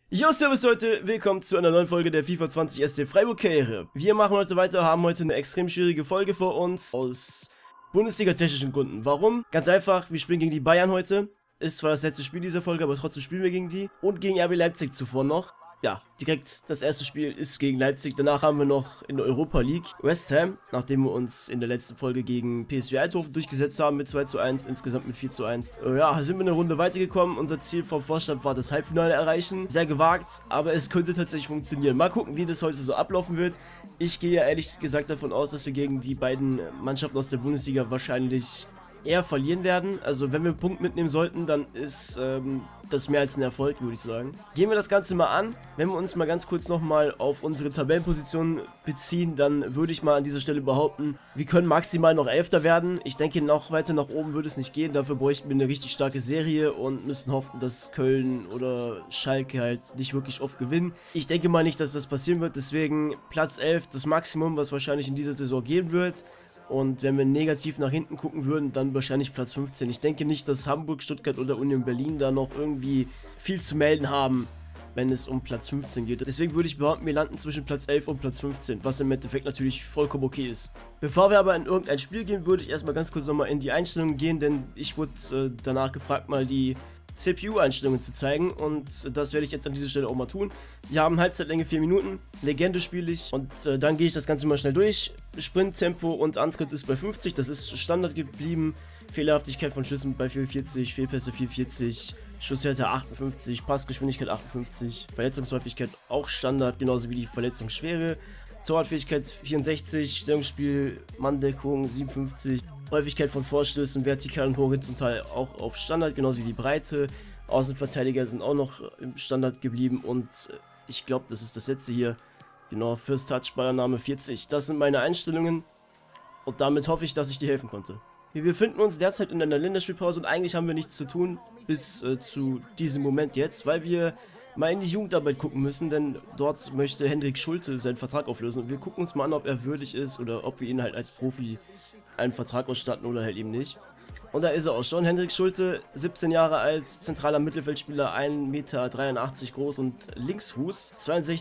Jo, servus Leute, willkommen zu einer neuen Folge der FIFA 20 SC Freiburg Karriere. Wir machen heute weiter, haben heute eine extrem schwierige Folge vor uns, aus Bundesliga-technischen Gründen. Warum? Ganz einfach, wir spielen gegen die Bayern heute. Ist zwar das letzte Spiel dieser Folge, aber trotzdem spielen wir gegen die. Und gegen RB Leipzig zuvor noch. Ja, direkt das erste Spiel ist gegen Leipzig. Danach haben wir noch in der Europa League West Ham, nachdem wir uns in der letzten Folge gegen PSV Eindhoven durchgesetzt haben mit 2:1, insgesamt mit 4:1. Ja, sind wir eine Runde weitergekommen. Unser Ziel vom Vorstand war das Halbfinale erreichen. Sehr gewagt, aber es könnte tatsächlich funktionieren. Mal gucken, wie das heute so ablaufen wird. Ich gehe ja ehrlich gesagt davon aus, dass wir gegen die beiden Mannschaften aus der Bundesliga wahrscheinlich eher verlieren werden. Also wenn wir einen Punkt mitnehmen sollten, dann ist das mehr als ein Erfolg, würde ich sagen. Gehen wir das Ganze mal an. Wenn wir uns mal ganz kurz nochmal auf unsere Tabellenposition beziehen, dann würde ich mal an dieser Stelle behaupten, wir können maximal noch Elfter werden. Ich denke, noch weiter nach oben würde es nicht gehen. Dafür bräuchten wir eine richtig starke Serie und müssen hoffen, dass Köln oder Schalke halt nicht wirklich oft gewinnen. Ich denke mal nicht, dass das passieren wird. Deswegen Platz 11, das Maximum, was wahrscheinlich in dieser Saison gehen wird. Und wenn wir negativ nach hinten gucken würden, dann wahrscheinlich Platz 15. Ich denke nicht, dass Hamburg, Stuttgart oder Union Berlin da noch irgendwie viel zu melden haben, wenn es um Platz 15 geht. Deswegen würde ich behaupten, wir landen zwischen Platz 11 und Platz 15, was im Endeffekt natürlich vollkommen okay ist. Bevor wir aber in irgendein Spiel gehen, würde ich erstmal ganz kurz nochmal in die Einstellungen gehen, denn ich wurde danach gefragt, mal die CPU-Einstellungen zu zeigen, und das werde ich jetzt an dieser Stelle auch mal tun. Wir haben Halbzeitlänge 4 Minuten, Legende spiele ich, und dann gehe ich das Ganze mal schnell durch. Sprinttempo und Antritt ist bei 50, das ist Standard geblieben. Fehlerhaftigkeit von Schüssen bei 44, Fehlpässe 44, Schusshärte 58, Passgeschwindigkeit 58, Verletzungshäufigkeit auch Standard, genauso wie die Verletzungsschwere. Torwartfähigkeit 64, Stellungsspiel, Manndeckung 57, Häufigkeit von Vorstößen vertikal und horizontal auch auf Standard, genauso wie die Breite. Außenverteidiger sind auch noch im Standard geblieben, und ich glaube, das ist das letzte hier. Genau, First Touch, Ballannahme 40. Das sind meine Einstellungen, und damit hoffe ich, dass ich dir helfen konnte. Wir befinden uns derzeit in einer Länderspielpause und eigentlich haben wir nichts zu tun bis zu diesem Moment jetzt, weil wir mal in die Jugendarbeit gucken müssen, denn dort möchte Hendrik Schulte seinen Vertrag auflösen, und wir gucken uns mal an, ob er würdig ist oder ob wir ihn halt als Profi einen Vertrag ausstatten oder halt eben nicht. Und da ist er auch schon, Hendrik Schulte, 17 Jahre alt, zentraler Mittelfeldspieler, 1,83 Meter groß und Linksfuß.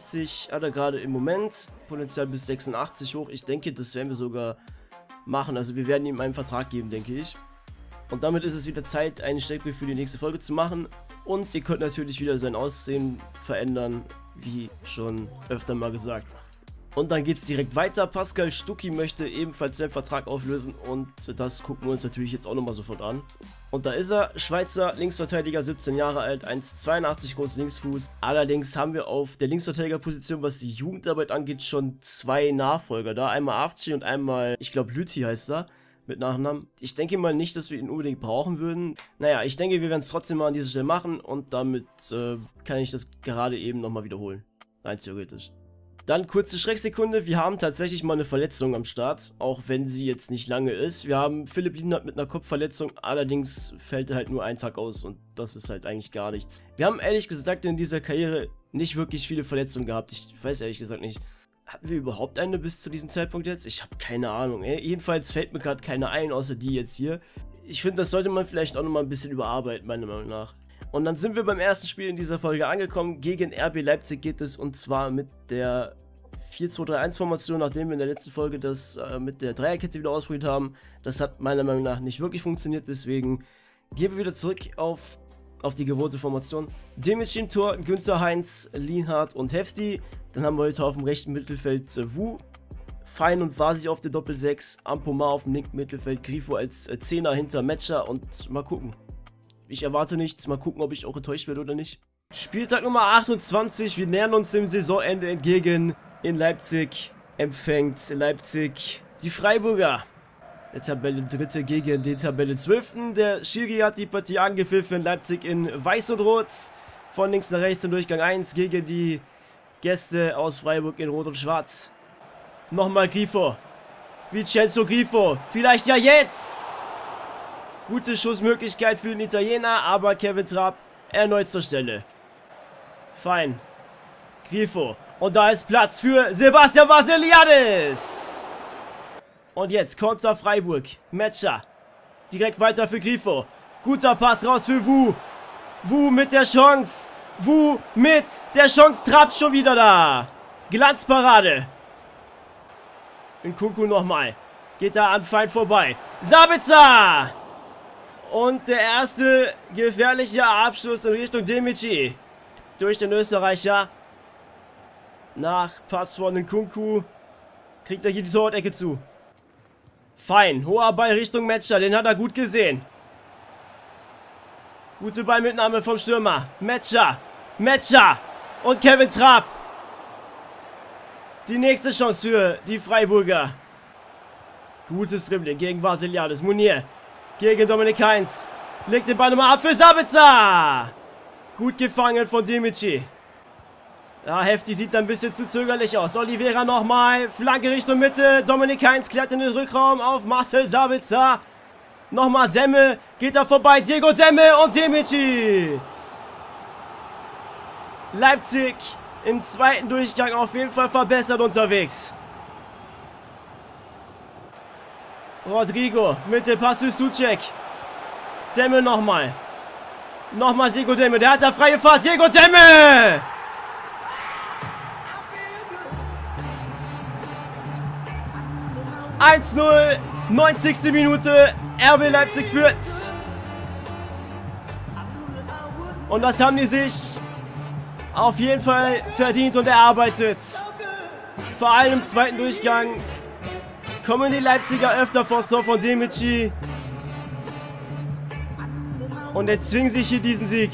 62 hat er gerade im Moment, Potenzial bis 86 hoch. Ich denke, das werden wir sogar machen, also wir werden ihm einen Vertrag geben, denke ich. Und damit ist es wieder Zeit, einen Steckbrief für die nächste Folge zu machen. Und ihr könnt natürlich wieder sein Aussehen verändern, wie schon öfter mal gesagt. Und dann geht es direkt weiter. Pascal Stucki möchte ebenfalls seinen Vertrag auflösen, und das gucken wir uns natürlich jetzt auch nochmal sofort an. Und da ist er, Schweizer Linksverteidiger, 17 Jahre alt, 1,82 groß, Linksfuß. Allerdings haben wir auf der Linksverteidigerposition, was die Jugendarbeit angeht, schon 2 Nachfolger da. Einmal Avci und einmal, ich glaube, Lüthi heißt er, mit Nachnamen. Ich denke mal nicht, dass wir ihn unbedingt brauchen würden. Naja, ich denke, wir werden es trotzdem mal an dieser Stelle machen, und damit kann ich das gerade eben nochmal wiederholen. Rein theoretisch. Dann kurze Schrecksekunde, wir haben tatsächlich mal eine Verletzung am Start, auch wenn sie jetzt nicht lange ist. Wir haben Philipp Lienhardt mit einer Kopfverletzung, allerdings fällt er halt nur einen Tag aus, und das ist halt eigentlich gar nichts. Wir haben ehrlich gesagt in dieser Karriere nicht wirklich viele Verletzungen gehabt, ich weiß ehrlich gesagt nicht. Hatten wir überhaupt eine bis zu diesem Zeitpunkt jetzt? Ich habe keine Ahnung. Jedenfalls fällt mir gerade keine ein, außer die jetzt hier. Ich finde, das sollte man vielleicht auch nochmal ein bisschen überarbeiten, meiner Meinung nach. Und dann sind wir beim ersten Spiel in dieser Folge angekommen. Gegen RB Leipzig geht es, und zwar mit der 4-2-3-1-Formation, nachdem wir in der letzten Folge das mit der Dreierkette wieder ausprobiert haben. Das hat meiner Meinung nach nicht wirklich funktioniert, deswegen gehen wir wieder zurück auf die gewohnte Formation. Demic im Tor, Günther, Heinz, Lienhardt und Hefti. Dann haben wir heute auf dem rechten Mittelfeld Wu, Fein und Vasi auf der Doppel-6, Ampomar auf dem linken Mittelfeld, Grifo als Zehner hinter Metscher, und mal gucken. Ich erwarte nichts, mal gucken, ob ich auch enttäuscht werde oder nicht. Spieltag Nummer 28, wir nähern uns dem Saisonende entgegen. In Leipzig empfängt Leipzig die Freiburger. Der Tabelle Dritte gegen den Tabelle 12. Der Schiri hat die Partie angepfiffen. Leipzig in Weiß und Rot. Von links nach rechts im Durchgang 1 gegen die Gäste aus Freiburg in Rot und Schwarz. Nochmal Grifo. Vincenzo Grifo. Vielleicht ja jetzt. Gute Schussmöglichkeit für den Italiener, aber Kevin Trapp erneut zur Stelle. Fein. Grifo. Und da ist Platz für Sebastian Vassiliadis. Und jetzt Konter Freiburg. Metscher. Direkt weiter für Grifo. Guter Pass raus für Wu. Wu mit der Chance. Wu mit der Chance. Trapp schon wieder da. Glanzparade. Nkunku nochmal. Geht da an Feind vorbei. Sabitzer. Und der erste gefährliche Abschluss in Richtung Demici. Durch den Österreicher. Nach Pass von Nkunku. Kriegt er hier die Torwart-Ecke zu. Fein. Hoher Ball Richtung Metscher. Den hat er gut gesehen. Gute Ballmitnahme vom Stürmer. Metscher. Metscher. Und Kevin Trapp. Die nächste Chance für die Freiburger. Gutes Dribbling gegen Vasiliadis. Mounier gegen Dominik Heinz. Legt den Ball nochmal ab für Sabitzer. Gut gefangen von Demici. Ja, Hefti sieht ein bisschen zu zögerlich aus. Oliveira nochmal. Flanke Richtung Mitte. Dominik Heinz klärt in den Rückraum auf Marcel Sabitzer. Nochmal Demme. Geht da vorbei. Diego Demme und Demici. Leipzig im zweiten Durchgang auf jeden Fall verbessert unterwegs. Rodrigo. Mittelpass für Souček. Demme nochmal. Nochmal Diego Demme. Der hat da freie Fahrt. Diego Demme. (1:0), 90. Minute, RB Leipzig führt. Und das haben die sich auf jeden Fall verdient und erarbeitet. Vor allem im zweiten Durchgang kommen die Leipziger öfter vors Tor von Demici und erzwingen sich hier diesen Sieg.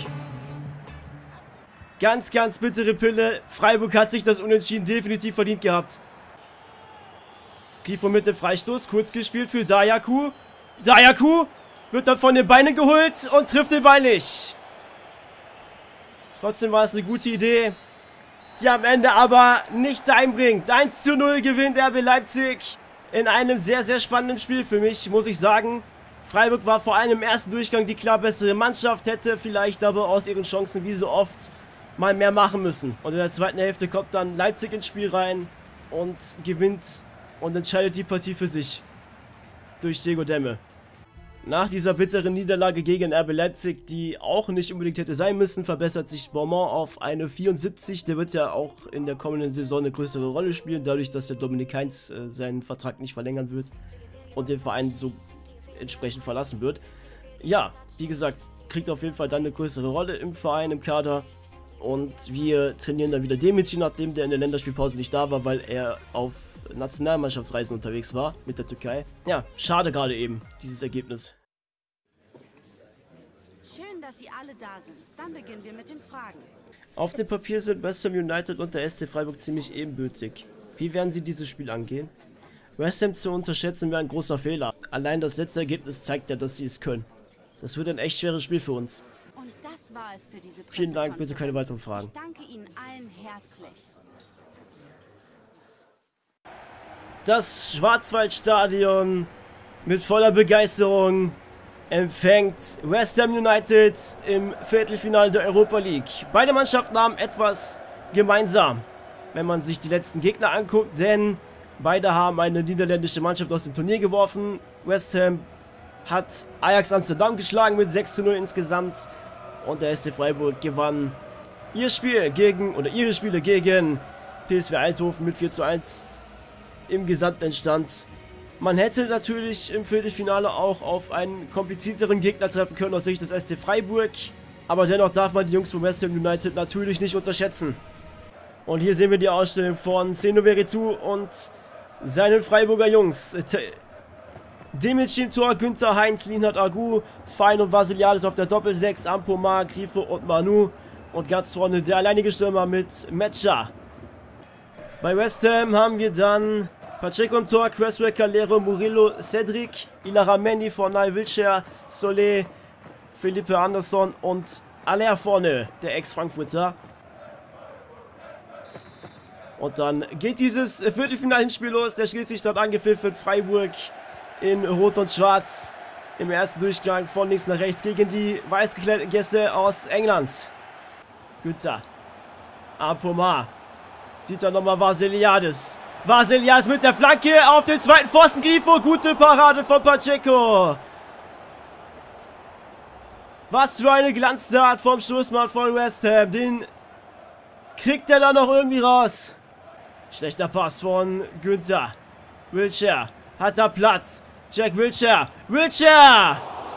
Ganz, ganz bittere Pille. Freiburg hat sich das Unentschieden definitiv verdient gehabt. Grifo mit dem Freistoß, kurz gespielt für Dayaku. Dayaku wird dann von den Beinen geholt und trifft den Ball nicht. Trotzdem war es eine gute Idee, die am Ende aber nichts einbringt. 1:0 gewinnt RB Leipzig in einem sehr, sehr spannenden Spiel für mich, muss ich sagen. Freiburg war vor allem im ersten Durchgang die klar bessere Mannschaft, hätte vielleicht aber aus ihren Chancen wie so oft mal mehr machen müssen. Und in der zweiten Hälfte kommt dann Leipzig ins Spiel rein und gewinnt und entscheidet die Partie für sich. Durch Diego Demme. Nach dieser bitteren Niederlage gegen RB Leipzig, die auch nicht unbedingt hätte sein müssen, verbessert sich Beaumont auf eine 74. Der wird ja auch in der kommenden Saison eine größere Rolle spielen, dadurch, dass der Dominik Heinz seinen Vertrag nicht verlängern wird und den Verein so entsprechend verlassen wird. Ja, wie gesagt, kriegt auf jeden Fall dann eine größere Rolle im Verein, im Kader. Und wir trainieren dann wieder Demici, nachdem der in der Länderspielpause nicht da war, weil er auf Nationalmannschaftsreisen unterwegs war mit der Türkei. Ja, schade gerade eben, dieses Ergebnis. Schön, dass Sie alle da sind. Dann beginnen wir mit den Fragen. Auf dem Papier sind West Ham United und der SC Freiburg ziemlich ebenbürtig. Wie werden Sie dieses Spiel angehen? West Ham zu unterschätzen wäre ein großer Fehler. Allein das letzte Ergebnis zeigt ja, dass sie es können. Das wird ein echt schweres Spiel für uns. Und das war es für diese Vielen Dank, bitte keine weiteren Fragen. Ich danke Ihnen allen herzlich. Das Schwarzwaldstadion mit voller Begeisterung empfängt West Ham United im Viertelfinale der Europa League. Beide Mannschaften haben etwas gemeinsam, wenn man sich die letzten Gegner anguckt, denn beide haben eine niederländische Mannschaft aus dem Turnier geworfen. West Ham hat Ajax Amsterdam geschlagen mit 6:0 insgesamt und der SC Freiburg gewann ihre Spiele gegen PSV Eindhoven mit 4:1 im Gesamtendstand. Man hätte natürlich im Viertelfinale auch auf einen komplizierteren Gegner treffen können aus Sicht des SC Freiburg, aber dennoch darf man die Jungs von West Ham United natürlich nicht unterschätzen. Und hier sehen wir die Ausstellung von Zeno Veretout und seinen Freiburger Jungs. Demici im Tor, Günther, Heinz, Lienhardt, Agu, Fein und Vasiliadis auf der Doppel-6, Ampomar, Grifo und Manu. Und ganz vorne der alleinige Stürmer mit Metscher. Bei West Ham haben wir dann Pacheco im Tor, Cresswell, Calero, Murillo, Cedric, Ilharamendi, Fornal, Wilshere, Solé, Felipe Anderson und Aller vorne, der Ex-Frankfurter. Und dann geht dieses Viertelfinalspiel los. Der Schiedsrichter hat angepfiffen, Freiburg in Rot und Schwarz im ersten Durchgang von links nach rechts gegen die weiß gekleideten Gäste aus England. Günther. Ampomar. Sieht dann nochmal Vasiliadis. Vasiliadis mit der Flanke auf den zweiten Pfosten. Grifo. Gute Parade von Pacheco. Was für eine Glanztat vom Stoßmann von West Ham. Den kriegt er da noch irgendwie raus. Schlechter Pass von Günther. Wilshere hat da Platz. Jack Wilshere. Wilshere!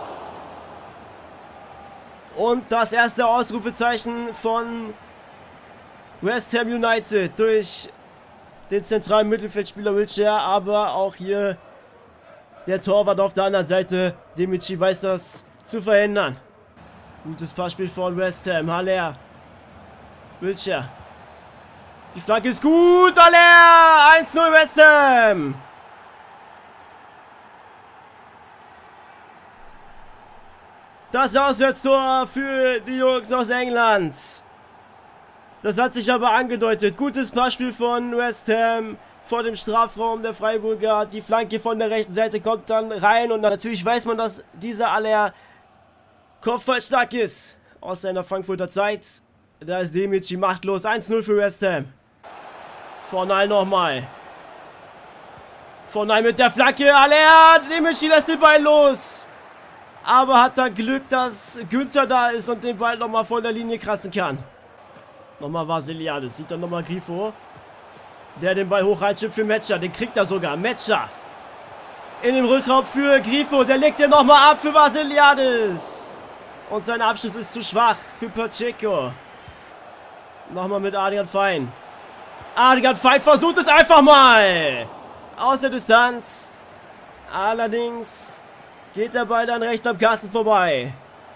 Und das erste Ausrufezeichen von West Ham United durch den zentralen Mittelfeldspieler Wilshere. Aber auch hier der Torwart auf der anderen Seite. Demichi weiß das zu verhindern. Gutes Passspiel von West Ham. Haller. Wilshere. Die Flanke ist gut. Haller! 1-0 West Ham. Das Auswärtstor für die Jungs aus England. Das hat sich aber angedeutet. Gutes Passspiel von West Ham vor dem Strafraum der Freiburger. Die Flanke von der rechten Seite kommt dann rein. Und natürlich weiß man, dass dieser Haller kopfballstark ist. Aus seiner Frankfurter Zeit. Da ist Demichi machtlos. 1-0 für West Ham. Fornal nochmal. Fornal mit der Flanke. Haller! Demichi lässt den Ball los. Aber hat da Glück, dass Günther da ist und den Ball nochmal von der Linie kratzen kann. Nochmal Vasiliades. Sieht dann nochmal Grifo. Der den Ball hoch reinschippt für Metscher. Den kriegt er sogar. Metscher. In den Rückraum für Grifo. Der legt den nochmal ab für Vasiliades. Und sein Abschluss ist zu schwach für Pacheco. Nochmal mit Adrian Fein. Adrian Fein versucht es einfach mal. Aus der Distanz. Allerdings geht der Ball dann rechts am Kasten vorbei.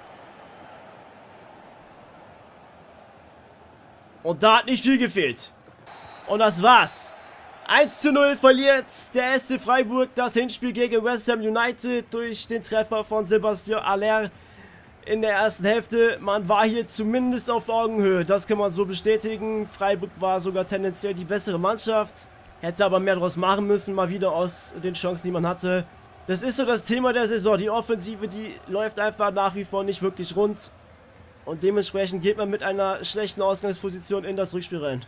Und da hat nicht viel gefehlt. Und das war's. 1:0 verliert der SC Freiburg das Hinspiel gegen West Ham United durch den Treffer von Sébastien Haller in der ersten Hälfte. Man war hier zumindest auf Augenhöhe. Das kann man so bestätigen. Freiburg war sogar tendenziell die bessere Mannschaft. Hätte aber mehr draus machen müssen. Mal wieder aus den Chancen, die man hatte. Das ist so das Thema der Saison. Die Offensive, die läuft einfach nach wie vor nicht wirklich rund. Und dementsprechend geht man mit einer schlechten Ausgangsposition in das Rückspiel rein.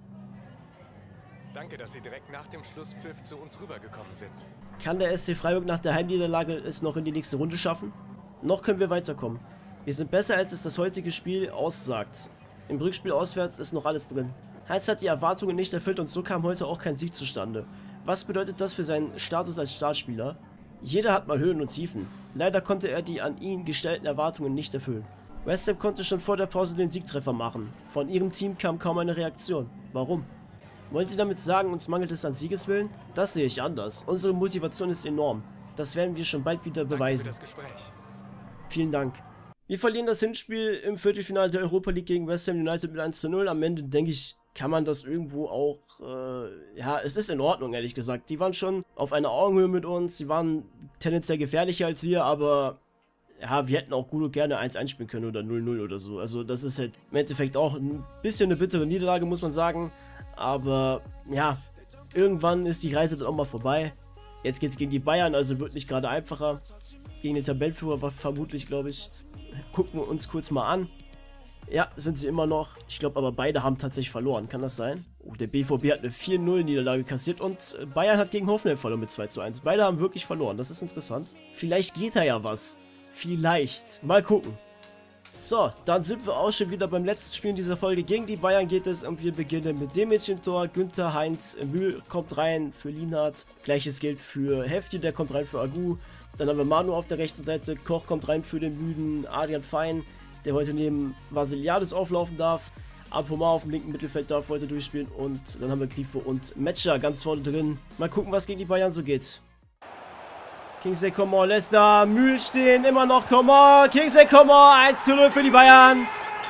Danke, dass Sie direkt nach dem Schlusspfiff zu uns rübergekommen sind. Kann der SC Freiburg nach der Heimniederlage es noch in die nächste Runde schaffen? Noch können wir weiterkommen. Wir sind besser, als es das heutige Spiel aussagt. Im Rückspiel auswärts ist noch alles drin. Heinz hat die Erwartungen nicht erfüllt und so kam heute auch kein Sieg zustande. Was bedeutet das für seinen Status als Startspieler? Jeder hat mal Höhen und Tiefen. Leider konnte er die an ihn gestellten Erwartungen nicht erfüllen. West Ham konnte schon vor der Pause den Siegtreffer machen. Von ihrem Team kam kaum eine Reaktion. Warum? Wollen Sie damit sagen, uns mangelt es an Siegeswillen? Das sehe ich anders. Unsere Motivation ist enorm. Das werden wir schon bald wieder beweisen. Danke für das Gespräch. Vielen Dank. Wir verlieren das Hinspiel im Viertelfinale der Europa League gegen West Ham United mit 1:0. Am Ende, denke ich, kann man das irgendwo auch, ja, es ist in Ordnung, ehrlich gesagt. Die waren schon auf einer Augenhöhe mit uns, sie waren tendenziell gefährlicher als wir, aber ja, wir hätten auch gut und gerne 1-1 spielen können oder 0-0 oder so. Also das ist halt im Endeffekt auch ein bisschen eine bittere Niederlage, muss man sagen. Aber ja, irgendwann ist die Reise dann auch mal vorbei. Jetzt geht es gegen die Bayern, also wird nicht gerade einfacher. Gegen den Tabellenführer war vermutlich, glaube ich. Gucken wir uns kurz mal an. Ja, sind sie immer noch. Ich glaube aber beide haben tatsächlich verloren. Kann das sein? Oh, der BVB hat eine 4-0-Niederlage kassiert und Bayern hat gegen Hoffenheim verloren mit 2:1. Beide haben wirklich verloren. Das ist interessant. Vielleicht geht da ja was. Vielleicht. Mal gucken. So, dann sind wir auch schon wieder beim letzten Spiel in dieser Folge. Gegen die Bayern geht es und wir beginnen mit Demichi im Tor. Günther, Heinz, Mühl kommt rein für Lienhardt. Gleiches gilt für Hefti, der kommt rein für Agu. Dann haben wir Manu auf der rechten Seite. Koch kommt rein für den müden Adrian Fein, der heute neben Vasiliades auflaufen darf. Ampomar auf dem linken Mittelfeld darf heute durchspielen. Und dann haben wir Grifo und Metscher ganz vorne drin. Mal gucken, was gegen die Bayern so geht. Kingsley Coman lässt da Mühl stehen. Immer noch Coman. Kingsley Coman. 1:0 für die Bayern.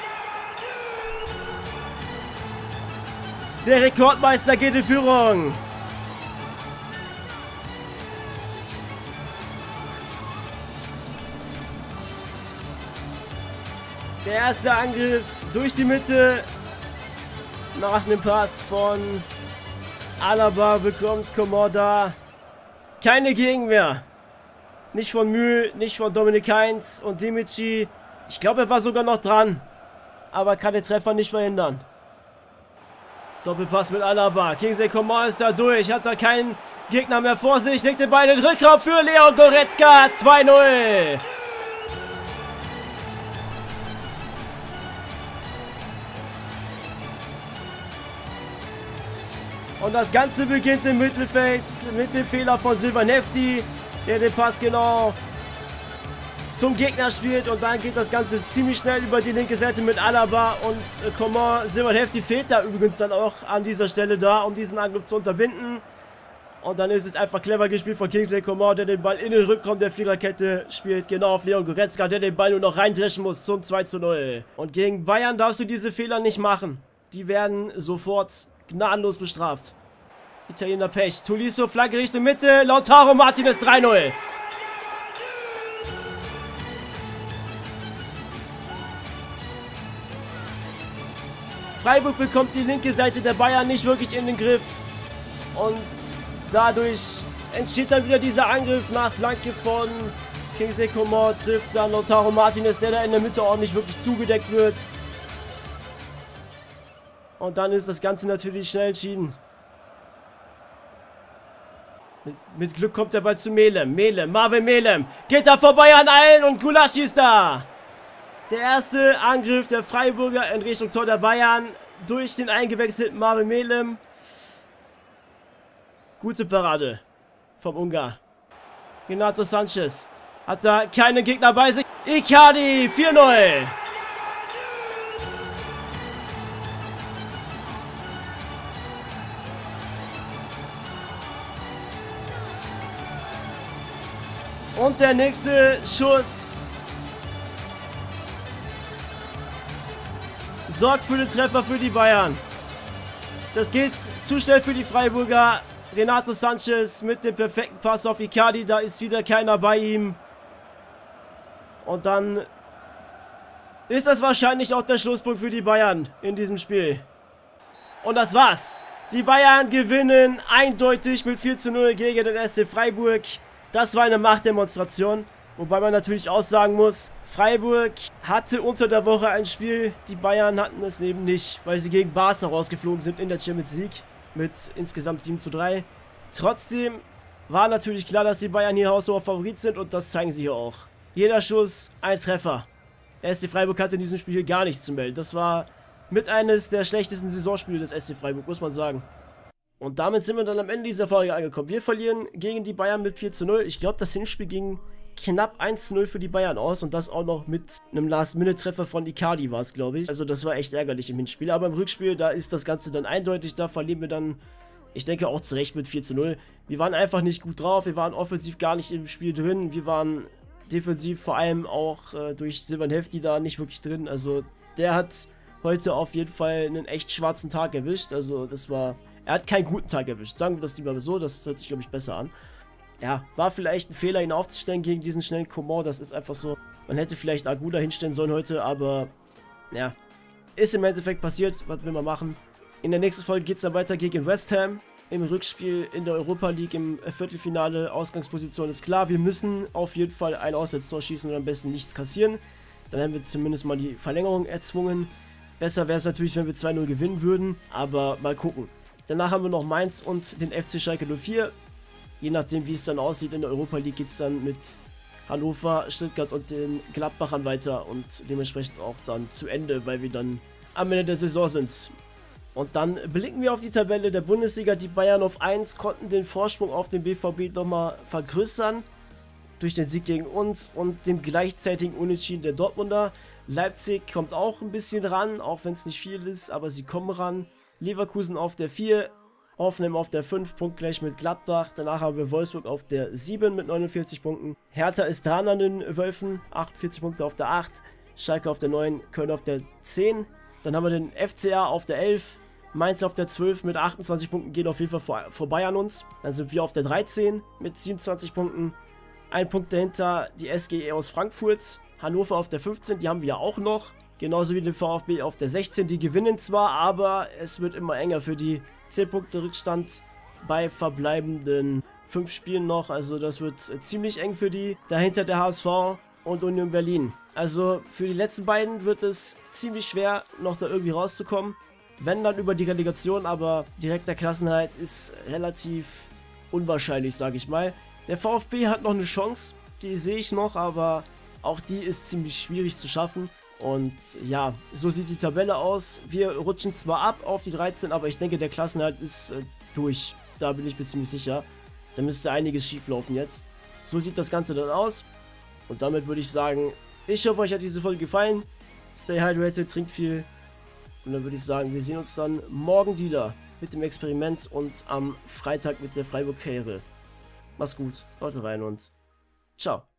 Der Rekordmeister geht in Führung. Der erste Angriff durch die Mitte. Nach einem Pass von Alaba bekommt Coman da keine Gegenwehr. Nicht von Mühl, nicht von Dominik Heinz und Demichi. Ich glaube, er war sogar noch dran. Aber kann den Treffer nicht verhindern. Doppelpass mit Alaba. Kingsley Coman ist da durch. Hat da keinen Gegner mehr vor sich. Legt den Ball in den Rückraum für Leon Goretzka. 2:0. Und das Ganze beginnt im Mittelfeld mit dem Fehler von Silvan Hefti, der den Pass genau zum Gegner spielt. Und dann geht das Ganze ziemlich schnell über die linke Seite mit Alaba und Coman. Silvan Hefti fehlt da übrigens dann auch an dieser Stelle da, um diesen Angriff zu unterbinden. Und dann ist es einfach clever gespielt von Kingsley Coman, der den Ball in den Rückraum der Viererkette spielt. Genau auf Leon Goretzka, der den Ball nur noch reindreschen muss zum 2:0. Und gegen Bayern darfst du diese Fehler nicht machen. Die werden sofort gnadenlos bestraft. Italiener Pech. Tolisso, Flanke Richtung Mitte. Lautaro Martinez 3:0. Freiburg bekommt die linke Seite der Bayern nicht wirklich in den Griff. Und dadurch entsteht dann wieder dieser Angriff nach Flanke von Kingsley Coman. Trifft dann Lautaro Martinez, der da in der Mitte auch nicht wirklich zugedeckt wird. Und dann ist das Ganze natürlich schnell entschieden. Mit Glück kommt der Ball zu Melem. Marvin Melem. Geht da vorbei an allen und Gulaschi ist da. Der erste Angriff der Freiburger in Richtung Tor der Bayern durch den eingewechselten Marvin Melem. Gute Parade vom Ungar. Renato Sanchez hat da keine Gegner bei sich. Icardi 4:0. Und der nächste Schuss sorgt für den Treffer für die Bayern. Das geht zu schnell für die Freiburger. Renato Sanchez mit dem perfekten Pass auf Icardi. Da ist wieder keiner bei ihm. Und dann ist das wahrscheinlich auch der Schlusspunkt für die Bayern in diesem Spiel. Und das war's. Die Bayern gewinnen eindeutig mit 4:0 gegen den SC Freiburg. Das war eine Machtdemonstration. Wobei man natürlich auch sagen muss, Freiburg hatte unter der Woche ein Spiel. Die Bayern hatten es eben nicht, weil sie gegen Barca rausgeflogen sind in der Champions League. Mit insgesamt 7:3. Trotzdem war natürlich klar, dass die Bayern hier haushoher Favorit sind. Und das zeigen sie hier auch. Jeder Schuss, ein Treffer. Der SC Freiburg hatte in diesem Spiel hier gar nichts zu melden. Das war mit eines der schlechtesten Saisonspiele des SC Freiburg, muss man sagen. Und damit sind wir dann am Ende dieser Folge angekommen. Wir verlieren gegen die Bayern mit 4:0. Ich glaube, das Hinspiel ging knapp 1:0 für die Bayern aus. Und das auch noch mit einem Last-Minute-Treffer von Icardi war es, glaube ich. Also das war echt ärgerlich im Hinspiel. Aber im Rückspiel, da ist das Ganze dann eindeutig. Da verlieren wir dann, ich denke, auch zu Recht mit 4:0. Wir waren einfach nicht gut drauf. Wir waren offensiv gar nicht im Spiel drin. Wir waren defensiv vor allem auch durch Silvan Hefti da nicht wirklich drin. Also der hat heute auf jeden Fall einen echt schwarzen Tag erwischt. Also das war... Er hat keinen guten Tag erwischt. Sagen wir das lieber so, das hört sich, glaube ich, besser an. Ja, war vielleicht ein Fehler, ihn aufzustellen gegen diesen schnellen Coman. Das ist einfach so. Man hätte vielleicht Aguda hinstellen sollen heute, aber ja, ist im Endeffekt passiert. Was will man machen? In der nächsten Folge geht es dann weiter gegen West Ham. Im Rückspiel in der Europa League im Viertelfinale. Ausgangsposition ist klar. Wir müssen auf jeden Fall ein Auswärtstor schießen und am besten nichts kassieren. Dann haben wir zumindest mal die Verlängerung erzwungen. Besser wäre es natürlich, wenn wir 2:0 gewinnen würden, aber mal gucken. Danach haben wir noch Mainz und den FC Schalke 04. Je nachdem, wie es dann aussieht in der Europa League, geht es dann mit Hannover, Stuttgart und den Gladbachern weiter. Und dementsprechend auch dann zu Ende, weil wir dann am Ende der Saison sind. Und dann blicken wir auf die Tabelle der Bundesliga. Die Bayern auf 1 konnten den Vorsprung auf den BVB nochmal vergrößern. Durch den Sieg gegen uns und dem gleichzeitigen Unentschieden der Dortmunder. Leipzig kommt auch ein bisschen ran, auch wenn es nicht viel ist, aber sie kommen ran. Leverkusen auf der 4, Hoffenheim auf der 5, punktgleich mit Gladbach. Danach haben wir Wolfsburg auf der 7 mit 49 Punkten. Hertha ist dran an den Wölfen, 48 Punkte auf der 8. Schalke auf der 9, Köln auf der 10. Dann haben wir den FCA auf der 11, Mainz auf der 12 mit 28 Punkten, geht auf jeden Fall vorbei an uns. Dann sind wir auf der 13 mit 27 Punkten. Ein Punkt dahinter die SGE aus Frankfurt. Hannover auf der 15, die haben wir ja auch noch. Genauso wie den VfB auf der 16, die gewinnen zwar, aber es wird immer enger für die 10 Punkte Rückstand bei verbleibenden 5 Spielen noch. Also das wird ziemlich eng für die. Dahinter der HSV und Union Berlin. Also für die letzten beiden wird es ziemlich schwer, noch da irgendwie rauszukommen. Wenn dann über die Relegation, aber direkter Klassenerhalt ist relativ unwahrscheinlich, sage ich mal. Der VfB hat noch eine Chance, die sehe ich noch, aber auch die ist ziemlich schwierig zu schaffen. Und ja, so sieht die Tabelle aus. Wir rutschen zwar ab auf die 13, aber ich denke, der Klassenerhalt ist durch. Da bin ich mir ziemlich sicher. Da müsste einiges schief laufen jetzt. So sieht das Ganze dann aus. Und damit würde ich sagen, ich hoffe, euch hat diese Folge gefallen. Stay hydrated, trinkt viel. Und dann würde ich sagen, wir sehen uns dann morgen wieder mit dem Experiment und am Freitag mit der Freiburg-Kehre. Mach's gut, haut rein und ciao.